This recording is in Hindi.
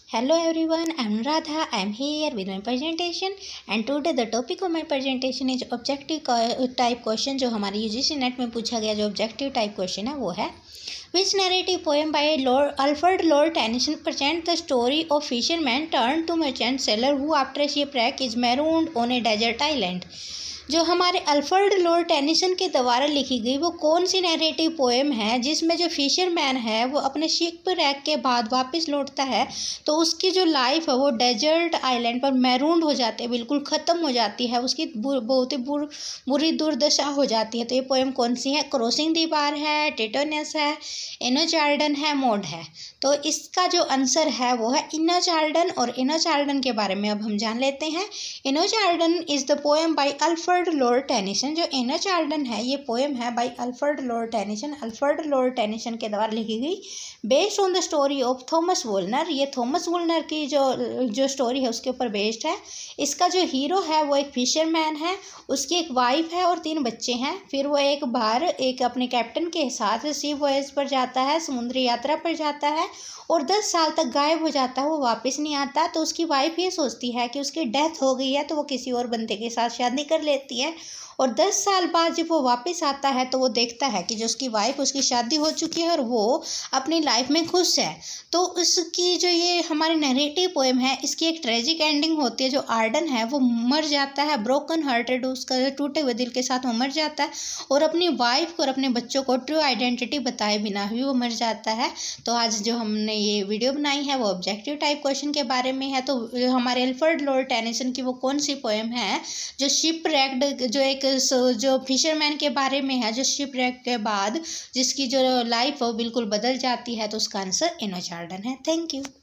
Hello everyone, I am Radha. I am here with my presentation and today the topic of my presentation is objective type question जो हमारे UGC नेट में पूछा गया जो objective type question है वो है Which narrative poem by Alfred Lord Tennyson presents the story of fisherman turned to merchant seller who after shipwreck is marooned on a desert island। जो हमारे अल्फ्रेड लॉर्ड टेनिसन के द्वारा लिखी गई वो कौन सी नैरेटिव पोएम है जिसमें जो फिशरमैन है वो अपने शिप रैक के बाद वापस लौटता है तो उसकी जो लाइफ है वो डेजर्ट आइलैंड पर मैरूंड हो जाती है, बिल्कुल ख़त्म हो जाती है, उसकी बहुत ही बुरी दुर्दशा हो जाती है। तो ये पोएम कौन सी है? क्रॉसिंग द बार है, टिटोनस है, इनो चार्ल्डन है, मॉड है। तो इसका जो आंसर है वो है इनो चार्ल्डन। और इनो चार्ल्डन के बारे में अब हम जान लेते हैं। Enoch Arden is the poem by Alfred Lord Tennyson. जो इनो चार्ल्डन है ये पोएम है by Alfred Lord Tennyson. Alfred Lord Tennyson के द्वारा लिखी गई based on the story of Thomas Woolner. ये थॉमस वुलनर की जो स्टोरी है उसके ऊपर बेस्ड है। इसका जो हीरो है वो एक फिशरमैन है, उसकी एक वाइफ है और 3 बच्चे हैं। फिर वो एक बार एक अपने कैप्टन के साथ सी वॉयज पर जाता है, समुद्री यात्रा पर जाता है और 10 साल तक गायब हो जाता है, वो वापस नहीं आता। तो उसकी वाइफ ये सोचती है कि उसकी डेथ हो गई है तो वो किसी और बंदे के साथ शादी कर लेती है। और 10 साल बाद जब वो वापस आता है तो वो देखता है कि जो उसकी वाइफ उसकी शादी हो चुकी है और वो अपनी लाइफ में खुश है। तो उसकी जो ये हमारी नैरेटिव पोएम है इसकी एक ट्रेजिक एंडिंग होती है। जो आर्डन है वो मर जाता है, ब्रोकन हार्टेड, उसका टूटे हुए दिल के साथ वो मर जाता है और अपनी वाइफ को और अपने बच्चों को ट्रू आइडेंटिटी बताए बिना ही वो मर जाता है। तो आज जो हमने ये वीडियो बनाई है वो ऑब्जेक्टिव टाइप क्वेश्चन के बारे में है। तो हमारे अल्फ्रेड लॉर्ड टेनिसन की वो कौन सी पोएम है जो शिप रैक्ड, जो एक जो फिशरमैन के बारे में है, जो शिप रैक के बाद जिसकी जो लाइफ है वो बिल्कुल बदल जाती है। तो उसका आंसर इनो चार्ल्डन है। Thank you.